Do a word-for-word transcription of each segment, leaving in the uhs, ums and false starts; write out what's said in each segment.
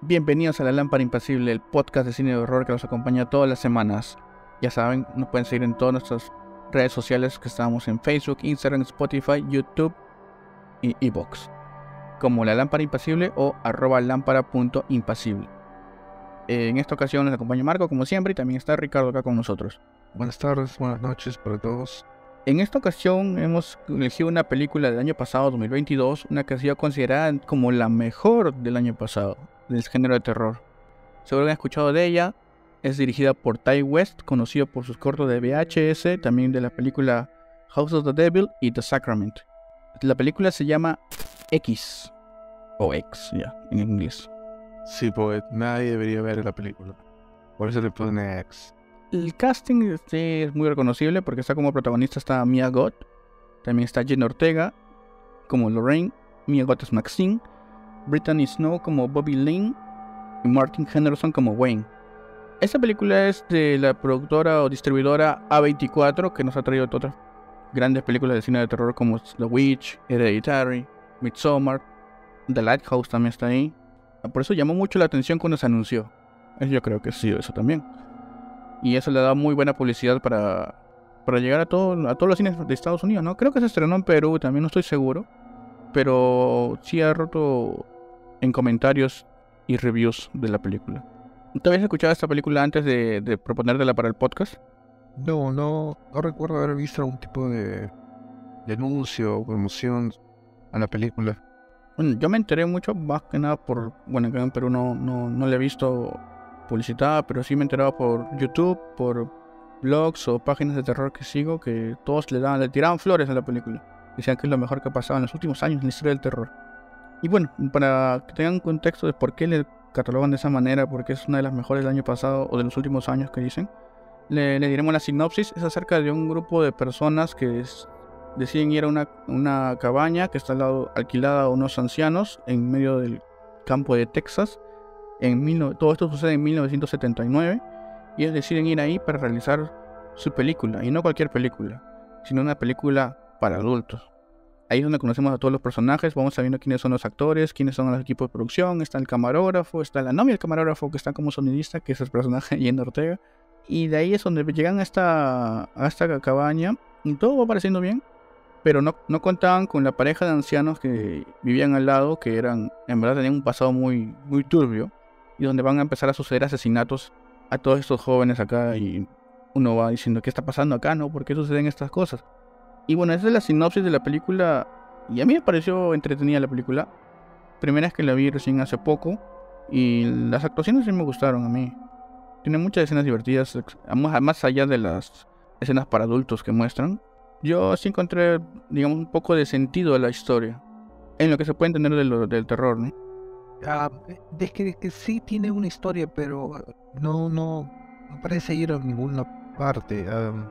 Bienvenidos a La Lámpara Impasible, el podcast de cine de horror que los acompaña todas las semanas. Ya saben, nos pueden seguir en todas nuestras redes sociales que estamos en Facebook, Instagram, Spotify, YouTube y iVoox, como La Lámpara Impasible o arroba lámpara.impasible. En esta ocasión nos acompaña Marco, como siempre, y también está Ricardo acá con nosotros. Buenas tardes, buenas noches para todos. En esta ocasión hemos elegido una película del año pasado, dos mil veintidós, una que ha sido considerada como la mejor del año pasado, del género de terror. Seguro que han escuchado de ella. Es dirigida por Ty West, conocido por sus cortos de V H S, también de la película House of the Devil y The Sacrament. La película se llama X, o X, ya, en inglés. Sí, porque nadie debería ver la película. Por eso le pone X. El casting este, es muy reconocible porque está como protagonista está Mia Goth, también está Jenna Ortega como Lorraine, Mia Goth es Maxine, Brittany Snow como Bobby Lane y Martin Henderson como Wayne. Esta película es de la productora o distribuidora A veinticuatro, que nos ha traído otras grandes películas de cine de terror como The Witch, Hereditary, Midsommar, The Lighthouse también está ahí. Por eso llamó mucho la atención cuando se anunció. Yo creo que sí, eso también. Y eso le da muy buena publicidad para, para llegar a, todo, a todos los cines de Estados Unidos, ¿no? Creo que se estrenó en Perú, también no estoy seguro. Pero sí ha roto en comentarios y reviews de la película. ¿Tú habías escuchado esta película antes de, de proponértela para el podcast? No, no, no recuerdo haber visto algún tipo de, de anuncio o promoción a la película. Bueno, yo me enteré mucho, más que nada por... Bueno, acá en Perú no, no, no la he visto publicitada, pero sí me he enterado por YouTube, por blogs o páginas de terror que sigo, que todos le daban, le tiraban flores a la película. Decían que es lo mejor que ha pasado en los últimos años en la historia del terror. Y bueno, para que tengan un contexto de por qué le catalogan de esa manera, porque es una de las mejores del año pasado o de los últimos años que dicen, le, le diremos la sinopsis. Es acerca de un grupo de personas que es, deciden ir a una, una cabaña que está al lado, alquilada a unos ancianos en medio del campo de Texas. En mil, todo esto sucede en mil novecientos setenta y nueve y ellos deciden ir ahí para realizar su película, y no cualquier película, sino una película para adultos. Ahí es donde conocemos a todos los personajes, vamos sabiendo quiénes son los actores, quiénes son los equipos de producción, está el camarógrafo, está la novia del camarógrafo que está como sonidista, que es el personaje de Jenna Ortega. Y de ahí es donde llegan a esta, a esta cabaña y todo va pareciendo bien, pero no, no contaban con la pareja de ancianos que vivían al lado, que eran, en verdad tenían un pasado muy, muy turbio, y donde van a empezar a suceder asesinatos a todos estos jóvenes acá, y uno va diciendo, ¿qué está pasando acá, no? ¿Por qué suceden estas cosas? Y bueno, esa es la sinopsis de la película, y a mí me pareció entretenida la película. Primera vez que la vi recién hace poco, y las actuaciones sí me gustaron a mí. Tiene muchas escenas divertidas, más allá de las escenas para adultos que muestran. Yo sí encontré, digamos, un poco de sentido a la historia, en lo que se puede entender de lo, del terror, ¿no? Ah, es que, que sí tiene una historia, pero no, no, no parece ir a ninguna parte. Um,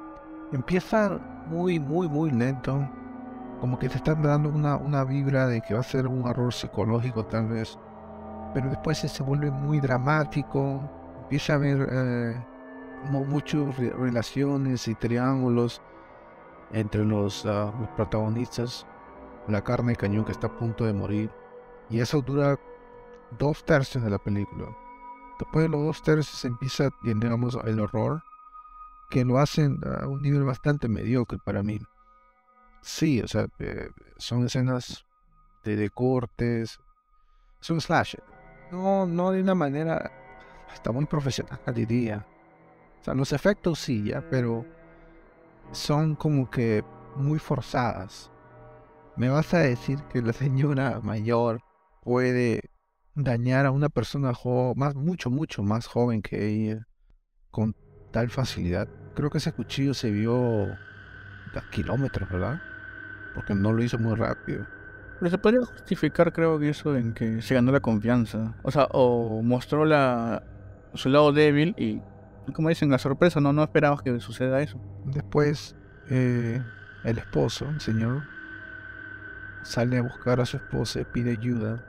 empieza muy, muy, muy lento. Como que te están dando una, una vibra de que va a ser un error psicológico tal vez. Pero después se vuelve muy dramático. Empieza a haber eh, muchas re relaciones y triángulos entre los, uh, los protagonistas. La carne de cañón que está a punto de morir. Y eso dura dos tercios de la película. Después de los dos tercios empieza, digamos, el horror, que lo hacen a un nivel bastante mediocre para mí. Sí, o sea, eh, son escenas de, de cortes, es un slasher. No, no de una manera, está muy profesional, diría. O sea, los efectos sí, ya, pero son como que muy forzadas. ¿Me vas a decir que la señora mayor puede dañar a una persona joven, más, mucho, mucho más joven que ella, con tal facilidad? Creo que ese cuchillo se vio a kilómetros, ¿verdad? Porque no lo hizo muy rápido. Pero se podría justificar, creo que eso en que se ganó la confianza. O sea, o mostró la, su lado débil y, como dicen, la sorpresa, no, no esperabas que suceda eso. Después, eh, el esposo, el señor, sale a buscar a su esposa, pide ayuda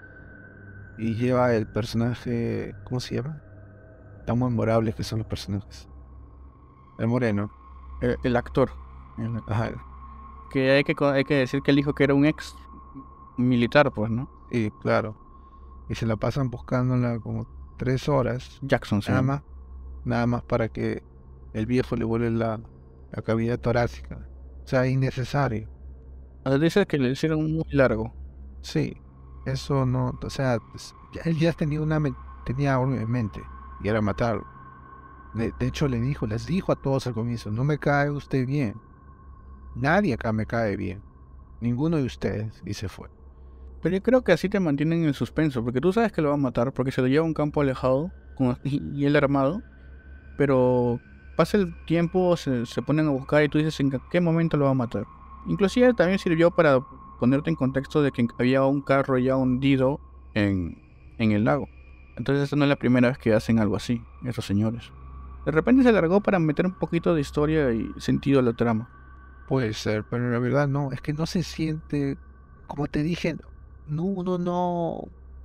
y lleva el personaje, ¿cómo se llama? Tan memorables que son los personajes. El moreno. El, el actor. El, Ajá. que hay que hay que decir que él dijo que era un ex militar, pues, ¿no? Y claro. y se la pasan buscándola como tres horas, Jackson se nada llama. más, nada más para que el viejo le vuele la, la cavidad torácica. O sea, innecesario. O sea, dice que le hicieron muy largo. Sí, eso no, o sea, es- ya- él ya tenía una men- tenía algo en mente y era matarlo. Le- de hecho, le dijo, les dijo a todos al comienzo, no me cae usted bien. Nadie acá me cae bien. Ninguno de ustedes. Y se fue. Pero yo creo que así te mantienen en el suspenso, porque tú sabes que lo va a matar, porque se lo lleva a un campo alejado con, y, y él armado, pero pasa el tiempo, se, se ponen a buscar y tú dices en qué momento lo va a matar. Inclusive también sirvió para ponerte en contexto de que había un carro ya hundido en, en el lago. Entonces esta no es la primera vez que hacen algo así, esos señores. De repente se alargó para meter un poquito de historia y sentido a la trama. Puede ser, pero la verdad no, es que no se siente, como te dije, no, uno no,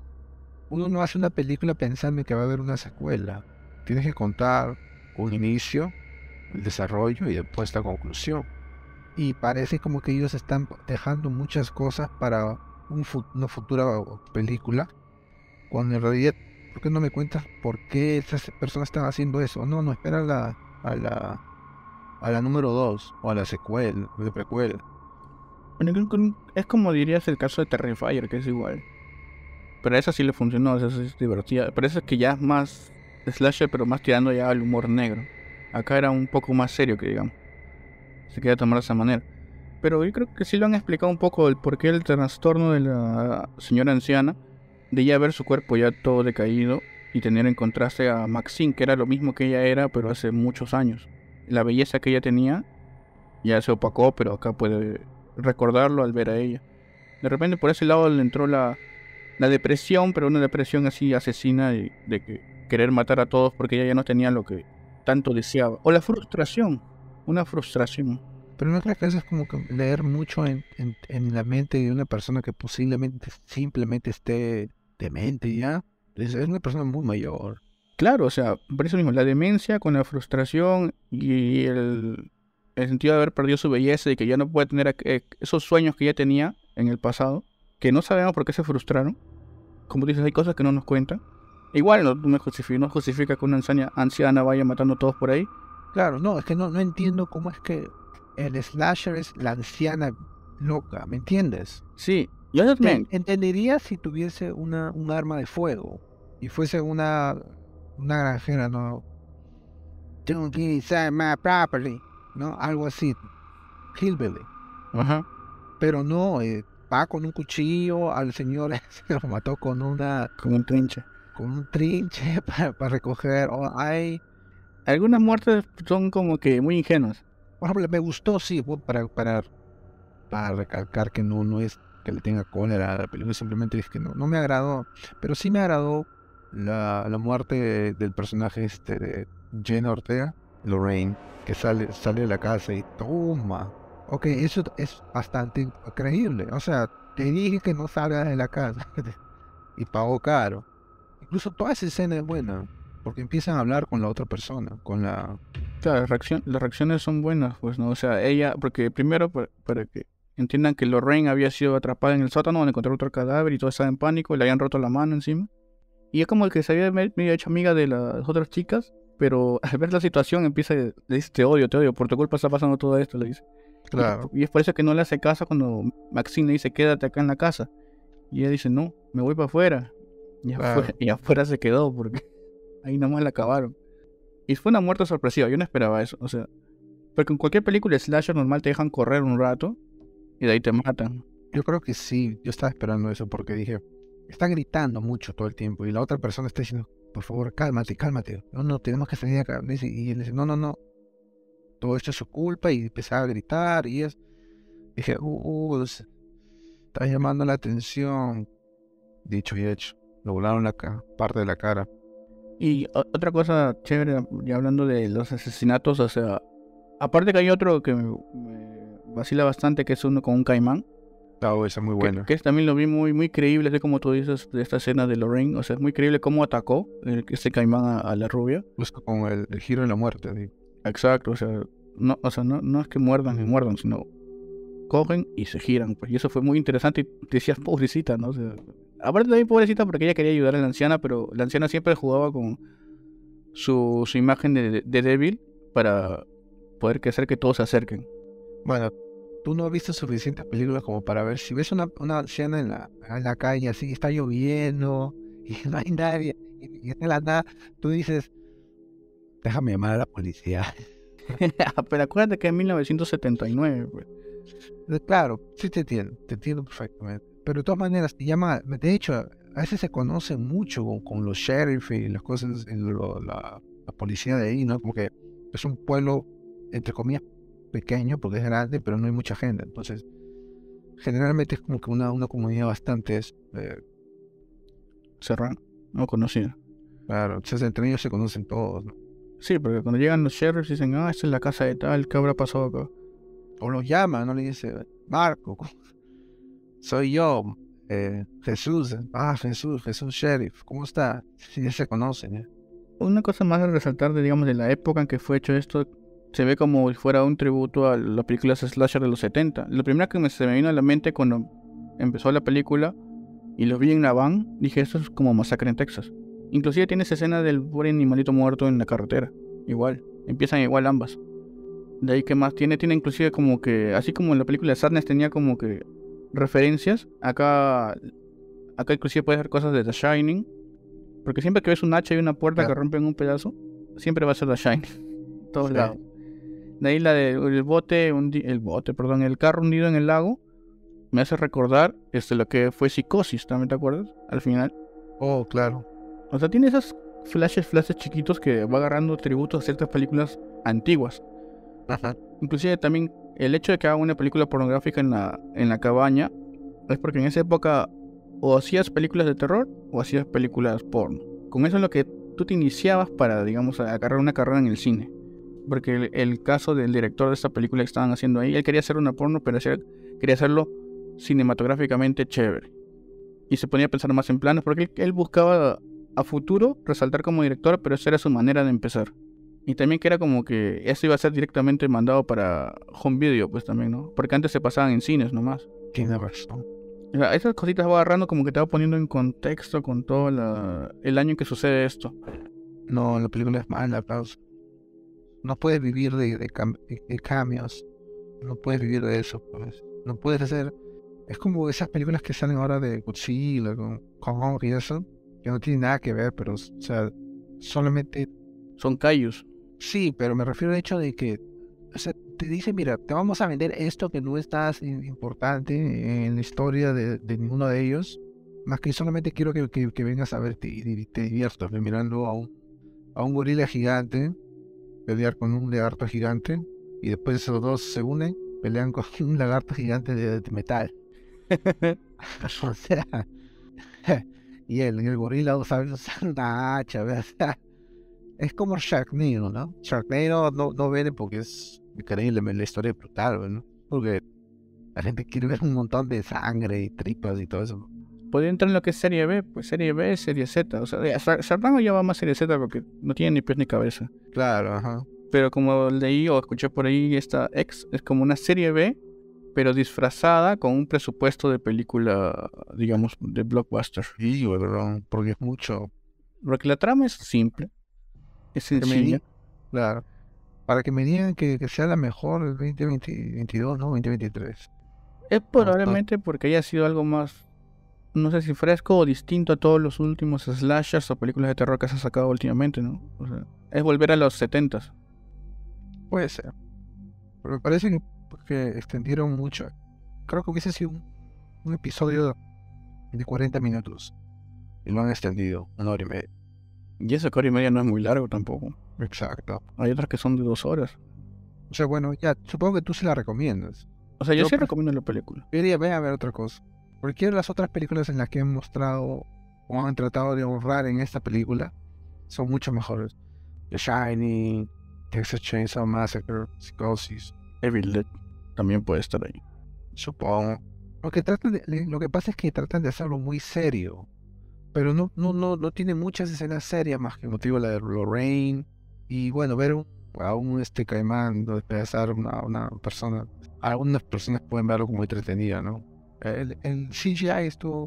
uno no hace una película pensando que va a haber una secuela. Tienes que contar un inicio, el desarrollo y después la conclusión. Y parece como que ellos están dejando muchas cosas para un fu- una futura película, cuando en realidad, ¿por qué no me cuentas por qué esas personas están haciendo eso? No, no, espera a la, a la, a la número dos o a la secuela, de precuela. Bueno, creo que es como dirías el caso de Terrifier, que es igual. Pero esa sí le funcionó, esa sí es divertida. Pero esa es que ya es más slasher, pero más tirando ya al humor negro. Acá era un poco más serio, que digamos. Se quería tomar de esa manera. Pero yo creo que sí lo han explicado un poco el por qué el trastorno de la señora anciana, de ya ver su cuerpo ya todo decaído y tener en contraste a Maxine, que era lo mismo que ella era, pero hace muchos años. La belleza que ella tenía ya se opacó, pero acá puede recordarlo al ver a ella. De repente por ese lado le entró la, la depresión, pero una depresión así asesina de, de que querer matar a todos porque ella ya no tenía lo que tanto deseaba. O la frustración, una frustración. Pero no crees que eso es como que leer mucho en, en, en la mente de una persona que posiblemente simplemente esté demente ya. Es, es una persona muy mayor. Claro, o sea, por eso mismo, la demencia con la frustración y el, el sentido de haber perdido su belleza y que ya no puede tener aqu- eh, esos sueños que ya tenía en el pasado, que no sabemos por qué se frustraron. Como dices, hay cosas que no nos cuentan. Igual no, no justifica, no justifica que una anciana, anciana vaya matando a todos por ahí. Claro, no, es que no, no entiendo cómo es que el slasher es la anciana loca, ¿me entiendes? Sí, yo también. Te entendería si tuviese una, un arma de fuego y fuese una, una granjera, ¿no? Don't get inside my property, ¿no? Algo así, hillbilly. Ajá. Pero no, eh, va con un cuchillo, al señor se lo mató con una, Como un trinche. con un trinche para, para recoger. O hay, Algunas muertes son como que muy ingenuas. por ejemplo, me gustó, sí, bueno, para, para, para recalcar que no, no es que le tenga cólera a la película, simplemente es que no, no me agradó. Pero sí me agradó la, la muerte del personaje este de Jenna Ortega, Lorraine, que sale, sale de la casa y toma. Ok, eso es bastante creíble. O sea, te dije que no salgas de la casa y pagó caro. Incluso toda esa escena es buena, porque empiezan a hablar con la otra persona, con la... Claro, las, reaccion- las reacciones son buenas, pues, ¿no? O sea, ella, porque primero, para, para que entiendan que Lorraine había sido atrapada en el sótano donde encontró otro cadáver y todo estaba en pánico, le habían roto la mano encima. Y es como el que se había me- medio hecho amiga de las otras chicas, pero al ver la situación empieza, le dice, te odio, te odio, por tu culpa está pasando todo esto, le dice. Y, es Claro. y es por eso que no le hace caso cuando Maxine le dice, quédate acá en la casa. Y ella dice, no, me voy para afuera. Y afuera, Claro. y afuera se quedó porque ahí nomás la acabaron. Y fue una muerte sorpresiva, yo no esperaba eso, o sea, porque en cualquier película slasher normal te dejan correr un rato y de ahí te matan. Yo creo que sí, yo estaba esperando eso porque dije, está gritando mucho todo el tiempo y la otra persona está diciendo, por favor, cálmate, cálmate, no, no, tenemos que salir de acá. Dice- Y él dice, no, no, no, todo esto es su culpa y empezaba a gritar y es, dije, uh, uh, se- está llamando la atención. Dicho y hecho, lo volaron la ca- parte de la cara. Y o- otra cosa chévere, ya hablando de los asesinatos, o sea, aparte que hay otro que me, me vacila bastante, que es uno con un caimán, Oh, esa es muy que, buena. que es- también lo vi muy, muy creíble, así como tú dices, de esta escena de Lorraine, o sea, es muy creíble cómo atacó el, este caimán a, a la rubia. Justo con el, el giro de la muerte. Digo. Exacto, o sea, no, o sea, no, no es que muerdan ni muerdan, sino cogen y se giran, pues, y eso fue muy interesante y decías, pobrecita, ¿no? O sea, Aparte también pobrecita porque ella quería ayudar a la anciana, pero la anciana siempre jugaba con su, su imagen de, de débil para poder que hacer que todos se acerquen. Bueno, tú no has visto suficientes películas como para ver si ves una, una escena en la, en la calle así, está lloviendo y no hay nadie, y, y de la nada tú dices, déjame llamar a la policía. Pero acuérdate que es mil novecientos setenta y nueve, pues. Claro, sí te entiendo, te entiendo perfectamente. Pero de todas maneras, te llama, de hecho, a veces se conoce mucho con, con los sheriff y las cosas, y lo- la, la policía de ahí, ¿no? Como que es un pueblo, entre comillas, pequeño, porque es grande, pero no hay mucha gente. Entonces, generalmente es como que una, una comunidad bastante, eh, Serrano, no conocía. claro, entonces entre ellos se conocen todos, ¿no? Sí, porque cuando llegan los sheriffs dicen, ah, esta es la casa de tal, ¿qué habrá pasado acá? O los llaman, ¿no? Le dice, Marco, soy yo, eh, Jesús, ah, Jesús, Jesús Sheriff, ¿cómo está? Sí, ya se conocen, ¿eh? Una cosa más a resaltar, de, digamos, de la época en que fue hecho esto, se ve como si fuera un tributo a las películas slasher de los setenta. Lo primero que me, se me vino a la mente cuando empezó la película y lo vi en la van, dije, esto es como Masacre en Texas. Inclusive tiene esa escena del pobre animalito muerto en la carretera. Igual, empiezan igual ambas. De ahí que más tiene, tiene inclusive como que, así como en la película de Sadness tenía como que referencias, acá, acá inclusive puedes ver cosas de The Shining. Porque siempre que ves un hacha y una puerta que Claro. rompen un pedazo, siempre va a ser The Shining. Todos Sí. lados. De ahí la del bote, hundi- el bote, perdón, el carro hundido en el lago, me hace recordar este, lo que fue Psicosis, ¿también te acuerdas? Al final. Oh, claro. O sea, tiene esos flashes, flashes chiquitos que va agarrando tributos a ciertas películas antiguas. Ajá. Inclusive también el hecho de que haga una película pornográfica en la, en la cabaña es porque en esa época o hacías películas de terror o hacías películas porno. Con eso es lo que tú te iniciabas para, digamos, agarrar una carrera en el cine. Porque el, el caso del director de esta película que estaban haciendo ahí, él quería hacer una porno, pero hacer- quería hacerlo cinematográficamente chévere. Y se ponía a pensar más en planes, porque él, él buscaba a futuro resaltar como director, pero esa era su manera de empezar. Y también que era como que eso iba a ser directamente mandado para home video, pues también, ¿no? Porque antes se pasaban en cines nomás. Tiene razón. O sea, esas cositas va agarrando como que te va poniendo en contexto con todo la- el año en que sucede esto. No, la película es mala, aplauso. No puedes vivir de, de, cam- de- de cameos. No puedes vivir de eso, pues. No puedes hacer. Es como esas películas que salen ahora de Godzilla, con Kong y eso, que no tienen nada que ver, pero, o sea, solamente. Son kaijus. Sí, pero me refiero al hecho de que, o sea, te dice, mira, te vamos a vender esto que no es tan importante en la historia de, de ninguno de ellos, más que solamente quiero que, que, que vengas a verte y di- te diviertas, ¿ve? Mirando a un, a un gorila gigante pelear con un lagarto gigante, y después esos dos se unen, pelean con un lagarto gigante de, de metal. O sea, y el, el gorila sabe usar una hacha, ¿ve? O sea, es como Sharknado, ¿no? Sharknado no, no vende porque es increíble, la historia es brutal, ¿no? Porque la gente quiere ver un montón de sangre y tripas y todo eso. Podría entrar en lo que es serie B, pues serie B, serie Z. O sea, ya, Shar- Sharknado ya va más serie Z porque no tiene ni pies ni cabeza. Claro, ajá. Pero como leí o escuché por ahí, esta X es como una serie B, pero disfrazada con un presupuesto de película, digamos, de blockbuster. Sí, weón, porque es mucho. Porque la trama es simple, es Que me sencilla. di- claro. Para que me digan que, que sea la mejor el veinte veintidós, ¿no? veinte veintitrés. Es probablemente porque haya sido algo más, no sé si fresco o distinto a todos los últimos slashers o películas de terror que se han sacado últimamente, ¿no? O sea, es volver a los setentas. Puede ser. Pero me parece que, que extendieron mucho. Creo que hubiese sido un, un episodio de cuarenta minutos. Y lo han extendido una hora y media. Y esa hora y media no es muy largo tampoco. Exacto. Hay otras que son de dos horas. O sea, bueno, ya, supongo que tú se la recomiendas. O sea, yo, Yo sí pref- recomiendo la película. Yo diría, ve a ver otra cosa. Porque las otras películas en las que han mostrado o han tratado de honrar en esta película son mucho mejores. The Shining, Texas Chainsaw Massacre, Psychosis, Evil Dead también puede estar ahí. supongo. Lo que tratan de- le- lo que pasa es que tratan de hacerlo muy serio. Pero no, no, no, no tiene muchas escenas serias más que motivo la de Lorraine. Y bueno, ver un, a un este caimán despedazar una, una persona. Algunas personas pueden verlo como entretenida, ¿no? El, el C G I estuvo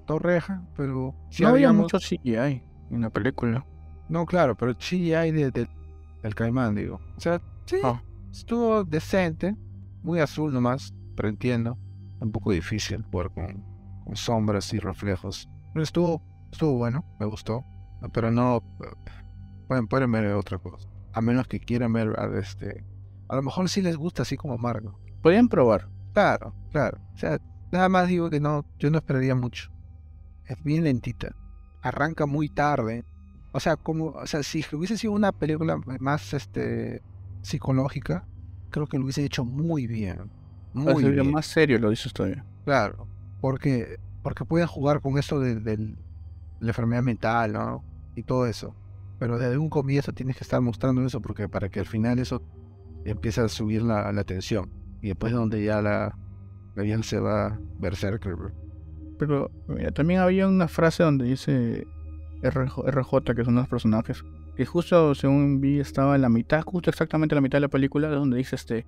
torreja, pero sí No había habíamos... mucho C G I en la película. No, claro, pero sí hay de, de- del Caimán, digo. O sea, sí, Ah, estuvo decente, muy azul nomás, pero entiendo. Un poco difícil jugar con, con sombras y reflejos. Pero estuvo, estuvo bueno, me gustó. Pero no, eh, pueden, pueden ver otra cosa. A menos que quieran ver a este... A lo mejor sí les gusta así como Margo. podían probar. Claro, claro. O sea, nada más digo que no, yo no esperaría mucho. Es bien lentita. Arranca muy tarde. O sea, como, o sea, si hubiese sido una película más este psicológica, creo que lo hubiese hecho muy bien. Para Muy ser bien. más serio, lo dices todavía. Claro. Porque, porque pueden jugar con eso de, de la enfermedad mental, ¿no? Y todo eso. Pero desde un comienzo tienes que estar mostrando eso porque para que al final eso empiece a subir la, la tensión. Y después es donde ya la, la vieja se va berserker, bro. Pero mira, también había una frase donde dice R J, R J, que son los personajes, que justo según vi estaba en la mitad, justo exactamente en la mitad de la película, donde dice este,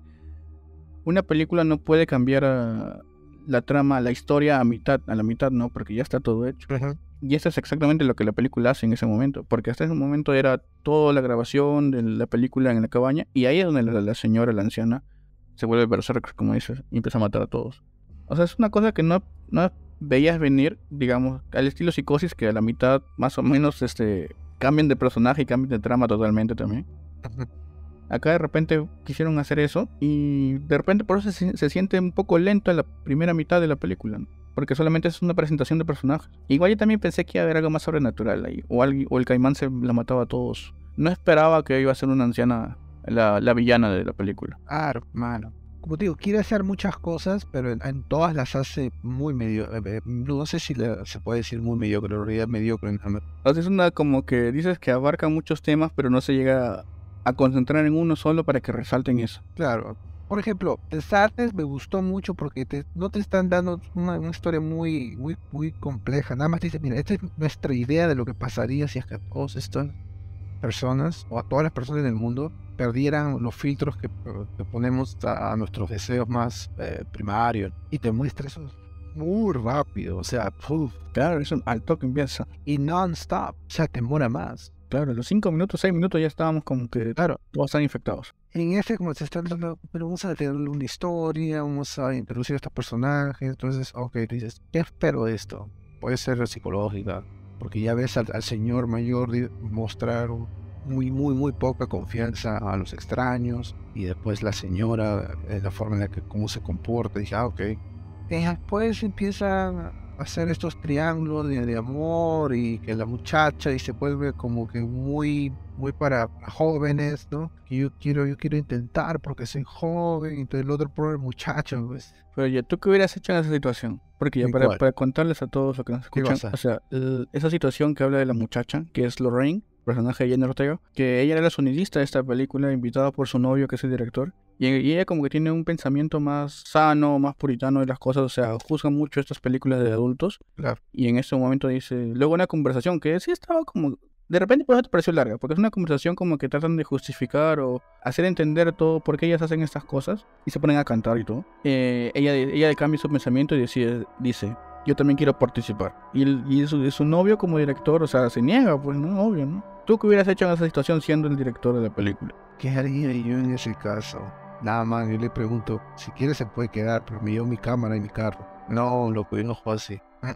una película no puede cambiar a la trama, la historia a mitad, a la mitad no, porque ya está todo hecho. Ujú. Y eso es exactamente lo que la película hace en ese momento, porque hasta ese momento era toda la grabación de la película en la cabaña, y ahí es donde la, la señora, la anciana, se vuelve berserker, como dices, y empieza a matar a todos. O sea, es una cosa que no, no veías venir, digamos, al estilo Psicosis, que a la mitad más o menos este cambian de personaje y cambian de trama totalmente también. Ujú. Acá de repente quisieron hacer eso y de repente por eso se, se siente un poco lento en la primera mitad de la película, ¿no? Porque solamente es una presentación de personajes. Igual yo también pensé que iba a haber algo más sobrenatural ahí, o, alguien, o el caimán se la mataba a todos. No esperaba que iba a ser una anciana la, la villana de la película. Claro, mano. Como te digo, quiere hacer muchas cosas, pero en, en todas las hace muy medio. eh, eh, no sé si le- se puede decir muy mediocre, en realidad mediocre. nada más. O sea, es una como que dices que abarca muchos temas, pero no se llega a concentrar en uno solo para que resalten eso. Claro. Por ejemplo, el Sartes me gustó mucho porque te, no te están dando una, una historia muy, muy, muy compleja. Nada más te dicen, mira, esta es nuestra idea de lo que pasaría si es que todas estas personas, o a todas las personas del mundo, perdieran los filtros que, que ponemos a, a nuestros deseos más eh, primarios. Y te muestra eso muy rápido, o sea, uf, Claro, eso al toque empieza. y non-stop, o sea, te demora más. Claro, a los cinco minutos, seis minutos ya estábamos como que Claro, todos están infectados. en ese como se está dando, pero vamos a tener una historia, vamos a introducir a estos personajes, entonces, ok, dices, ¿qué espero de esto? Puede ser psicológica, porque ya ves al, al señor mayor di- mostrar un- muy, muy, muy poca confianza a los extraños, y después la señora, eh, la forma en la que cómo se comporta, dije, ah, ok. Y después empiezan a hacer estos triángulos de, de amor y que la muchacha y se vuelve como que muy muy para jóvenes, ¿no? Que yo quiero yo quiero intentar porque soy joven, entonces el otro pobre muchacho, pues, Pero ya, ¿tú qué hubieras hecho en esa situación? Porque ya ¿en para, cuál? para contarles a todos los que nos ¿Qué escuchan, cosa? o sea, el- esa situación que habla de la muchacha, que es Lorraine, personaje de Jenna Ortega, que ella era la sonidista de esta película, invitada por su novio, que es el director, y, y ella como que tiene un pensamiento más sano, más puritano de las cosas, o sea, juzga mucho estas películas de adultos, Claro. y en ese momento dice, luego una conversación que sí estaba como, de repente por eso te pareció larga, porque es una conversación como que tratan de justificar o hacer entender todo por qué ellas hacen estas cosas, y se ponen a cantar y todo. Eh, ella, ella cambia su pensamiento y decide, dice, yo también quiero participar. Y, el- y su, su novio como director, o sea, se niega, pues, ¿no? Obvio, ¿no? ¿Tú qué hubieras hecho en esa situación siendo el director de la película? ¿Qué haría yo en ese caso? Nada más, yo le pregunto, si quiere se puede quedar, pero me llevo mi cámara y mi carro. No, loco, yo no juego así.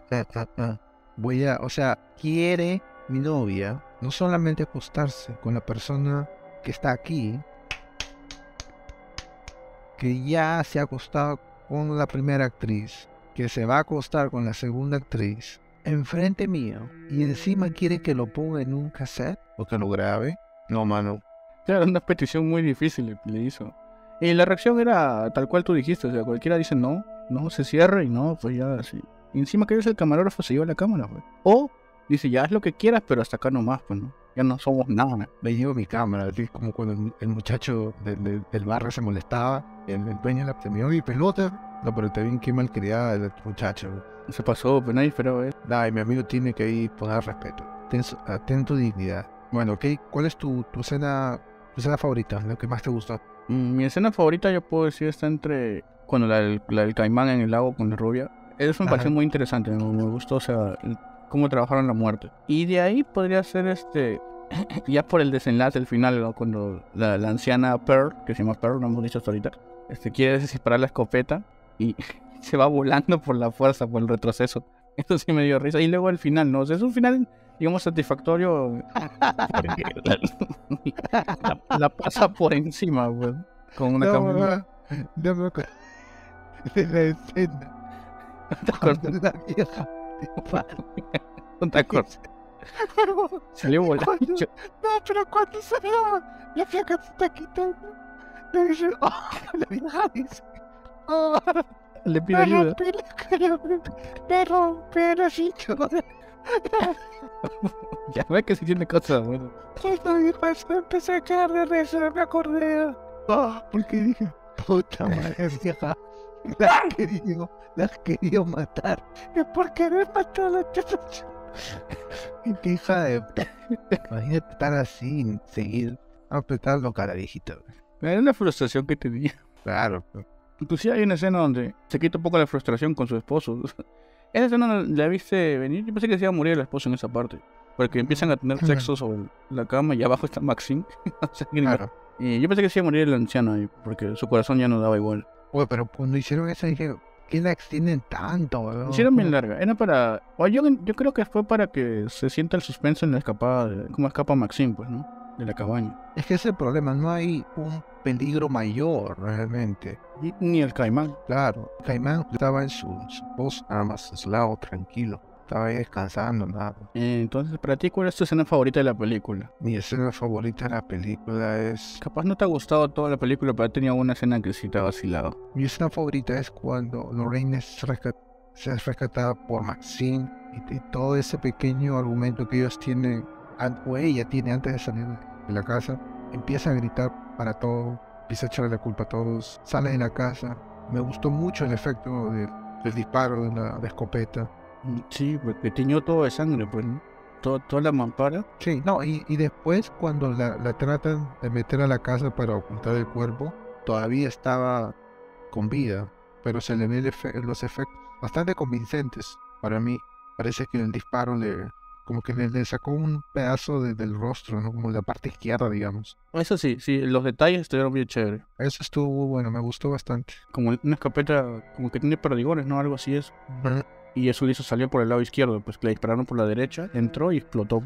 Voy a, o sea, quiere mi novia no solamente acostarse con la persona que está aquí, que ya se ha acostado con la primera actriz, que se va a acostar con la segunda actriz, enfrente mío, y encima quiere que lo ponga en un cassette o que lo grabe. No, mano. Claro, una petición muy difícil le, le hizo. Y la reacción era tal cual tú dijiste, o sea, cualquiera dice no, no, se cierra y no, pues ya así. Y encima que eres el camarógrafo, se lleva la cámara, pues. O dice, ya haz lo que quieras, pero hasta acá nomás, pues, ¿no? Ya no somos nada. Me llevo mi cámara, así como cuando el, el muchacho del, del- del barrio se molestaba, el, el dueño de la, se me dio mi pelota. No, pero te bien qué malcriada el muchacho. Se pasó, pero nadie esperaba eso. Ay, mi amigo tiene que ir poner respeto. Ten, su- ah, ten tu dignidad. Bueno, ok, ¿cuál es tu, tu escena, tu escena favorita? Lo que más te gustó. Mm, Mi escena favorita yo puedo decir está entre cuando la, del- la del caimán en el lago con la rubia. Eso me pareció Ajá. muy interesante, me, me gustó, o sea, el- cómo trabajaron la muerte. Y de ahí podría ser este, ya por el desenlace, el final, ¿no? Cuando la, la anciana Pearl, que se llama Pearl, no hemos dicho hasta ahorita, este, quiere disparar la escopeta y se va volando por la fuerza, por el retroceso. Esto sí me dio risa. Y luego el final, ¿no? O sea, es un final, digamos, satisfactorio porque la, la- la pasa por encima, pues, con una No, camioneta. no, no me acuerdo de la escena ¿No te cuando acuerdas? la vieja dispara. ¿No te acuerdas? Pero Salió volando. cuando, Yo- no, pero cuando salió la vieja se está quitando, le dice, oh, la vieja dice, oh, Le pide me ayuda. rompí la cara, me rompí el hocico. Ya ve que si tiene cosas, bueno. Esto y después me empecé a caer de risa, me acordé. Oh, porque dije, puta madre vieja, la has querido, la has querido matar. ¿Y por qué me mató a la chacha? Qué hija de... Imagínate estar así, seguir. Ah, pero está loca la viejita. Era la frustración que tenía. Claro. Inclusive hay una escena donde se quita un poco la frustración con su esposo. Esa escena no la viste venir. Yo pensé que se iba a morir el esposo en esa parte. Porque empiezan a tener sexo sobre la cama y abajo está Maxine. O sea, que- Claro. y yo pensé que se iba a morir el anciano ahí. Porque su corazón ya no daba igual. Oye, pero cuando hicieron eso dije, ¿qué la extienden tanto, weón? Hicieron bien ¿Cómo? larga. Era para. O yo, yo creo que fue para que se sienta el suspenso en la escapada. De, cómo escapa Maxine, pues, ¿no? De la cabaña. Es que ese es el problema, no hay un peligro mayor realmente. Y- ni el caimán. Claro, Caimán estaba en su, su post, nada más a su lado, tranquilo. Estaba ahí descansando, nada. Eh, entonces, para ti, ¿cuál es tu escena favorita de la película? Mi escena favorita de la película es... Capaz no te ha gustado toda la película, pero ha tenido una escena que sí te ha vacilado. Mi escena favorita es cuando Lorraine es, resca- se es rescatada por Maxine y, y todo ese pequeño argumento que ellos tienen, an- o ella tiene antes de salir de la casa, empieza a gritar para todo, empieza a echarle la culpa a todos, sale de la casa. Me gustó mucho el efecto de- del disparo de la de escopeta. Mm, Sí, porque tiñó todo de sangre, pues, ¿no? Todo- toda la mampara. Sí, no, y, y después cuando la, la tratan de meter a la casa para ocultar el cuerpo, todavía estaba con vida, pero se le ven los efectos bastante convincentes para mí. Parece que el disparo le, como que le, le sacó un pedazo de- del rostro, ¿no? Como la parte izquierda, digamos. Eso sí, sí, los detalles estuvieron bien chéveres. Eso estuvo bueno, me gustó bastante. Como una escopeta, como que tiene perdigones, ¿no? Algo así es. Y eso le hizo salir por el lado izquierdo, pues que le dispararon por la derecha, entró y explotó.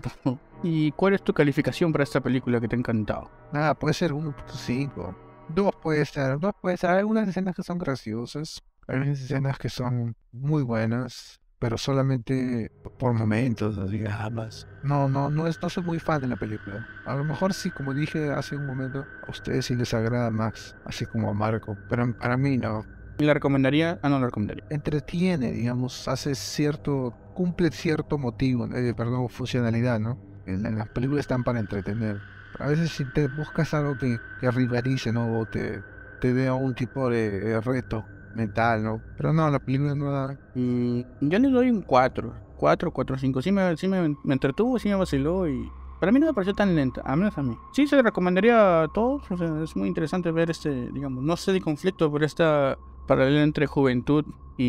¿Y cuál es tu calificación para esta película que te ha encantado? Nada, puede ser uno punto cinco. Dos puede ser, dos puede ser. Hay algunas escenas que son graciosas, hay unas escenas que son muy buenas, pero solamente por momentos, así digamos. No, no, no, es, no soy muy fan de la película. A lo mejor sí, como dije hace un momento, a ustedes sí les agrada Max, así como a Marco, pero para mí no. ¿Y la recomendaría? Ah, no la recomendaría. Entretiene, digamos, hace cierto, cumple cierto motivo, eh, perdón, funcionalidad, ¿no? En, en las películas están para entretener. Pero a veces si te buscas algo que, que rivalice, ¿no? O te, te dé un tipo de, de reto mental, ¿no? Pero no, la película no da... Mm, yo le doy un cuatro. cuatro, cuatro, cinco. Sí me, sí me, me entretuvo, sí me vaciló y... Para mí no me pareció tan lenta, a menos a mí. Sí, se le recomendaría a todos, o sea, es muy interesante ver este, digamos, no sé de conflicto, pero esta paralela entre juventud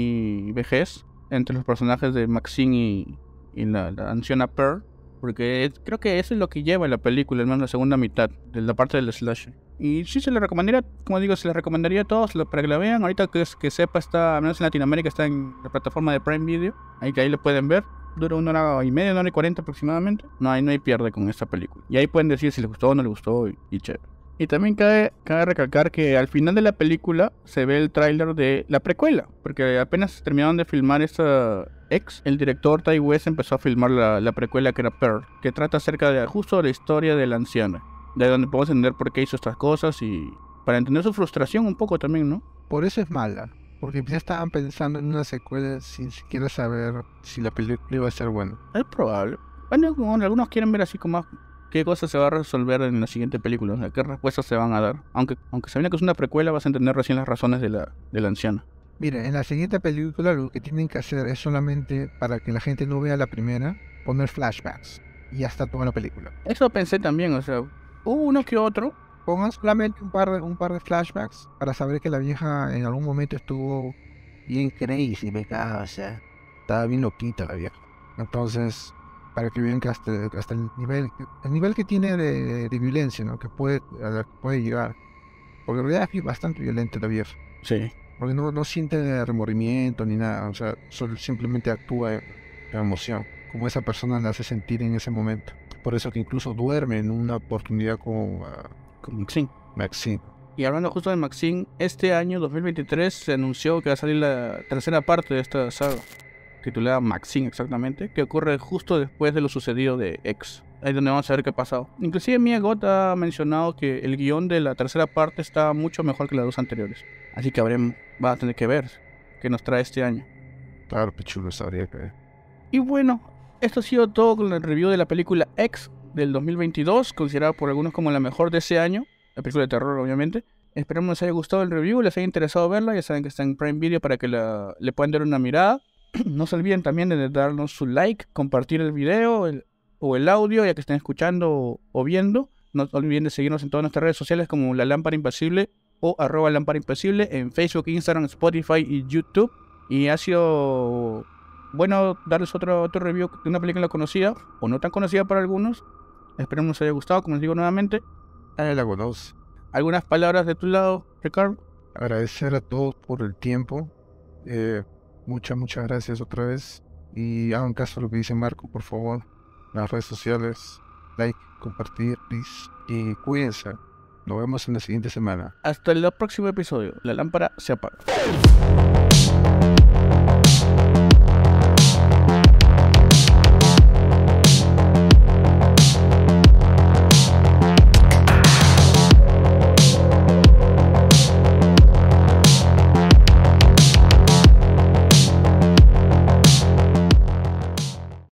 y vejez, entre los personajes de Maxine y, y la, la anciana Pearl, porque es- creo que eso es lo que lleva la película, al menos la segunda mitad, de la parte del slasher. Y sí se le recomendaría, como digo, se le recomendaría a todos lo- para que la vean. Ahorita que, es- que sepa, está, al menos en Latinoamérica, está en la plataforma de Prime Video, ahí que ahí lo pueden ver. Dura una hora y media, una hora y cuarenta aproximadamente. No hay, no hay pierde con esta película. Y ahí pueden decir si les gustó o no les gustó y, y chévere. Y también cabe, cabe recalcar que al final de la película se ve el tráiler de la precuela. Porque apenas terminaron de filmar esta X, el director Ty West empezó a filmar la, la precuela que era Pearl, que trata acerca de justo la historia de la anciana. De donde podemos entender por qué hizo estas cosas y para entender su frustración un poco también, ¿no? Por eso es mala, porque ya estaban pensando en una secuela sin siquiera saber si la película iba a ser buena. Es probable. Bueno, como algunos quieren ver así como qué cosas se va a resolver en la siguiente película, o sea, qué respuestas se van a dar. Aunque, aunque sabiendo que es una precuela, vas a entender recién las razones de la, de la anciana. Mire, en la siguiente película lo que tienen que hacer es solamente, para que la gente no vea la primera, poner flashbacks. Y ya está toda la película. Eso pensé también, o sea, hubo uno que otro. Pongan solamente un par de, un par de flashbacks para saber que la vieja en algún momento estuvo bien crazy, me cago, o sea, estaba bien loquita la vieja. Entonces, para que vean que hasta, hasta el nivel, el nivel que tiene de, de violencia, ¿no? Que puede, a la que puede llegar. Porque en realidad es bastante violenta la vieja. Sí. Porque no, no siente remordimiento ni nada, o sea, solo simplemente actúa en la emoción, como esa persona la hace sentir en ese momento. Por eso que incluso duerme en una oportunidad con uh, Con Maxine. Maxine. Y hablando justo de Maxine, este año dos mil veintitrés se anunció que va a salir la tercera parte de esta saga, titulada Maxine exactamente, que ocurre justo después de lo sucedido de X. Ahí es donde vamos a ver qué ha pasado. Inclusive Mia Goth ha mencionado que el guión de la tercera parte está mucho mejor que las dos anteriores. Así que habremos, va a tener que ver qué nos trae este año. Claro, pechulo, sabría que... Y bueno, esto ha sido todo con el review de la película X del dos mil veintidós, considerada por algunos como la mejor de ese año. La película de terror, obviamente. Esperamos les haya gustado el review, les haya interesado verla. Ya saben que está en Prime Video para que la, le puedan dar una mirada. No se olviden también de darnos su like, compartir el video el, o el audio, ya que estén escuchando o, o viendo. No se olviden de seguirnos en todas nuestras redes sociales como La Lámpara Impasible o arroba Lámpara Impasible en Facebook, Instagram, Spotify y YouTube. Y ha sido bueno darles otro, otro review de una película conocida o no tan conocida para algunos. Esperemos les haya gustado, como les digo nuevamente. Ah, la conoce. ¿Algunas palabras de tu lado, Ricardo? Agradecer a todos por el tiempo. Eh, muchas, muchas gracias otra vez. Y hagan caso a lo que dice Marco, por favor. Las redes sociales, like, compartir, please. Y cuídense. Nos vemos en la siguiente semana. Hasta el próximo episodio. La lámpara se apaga.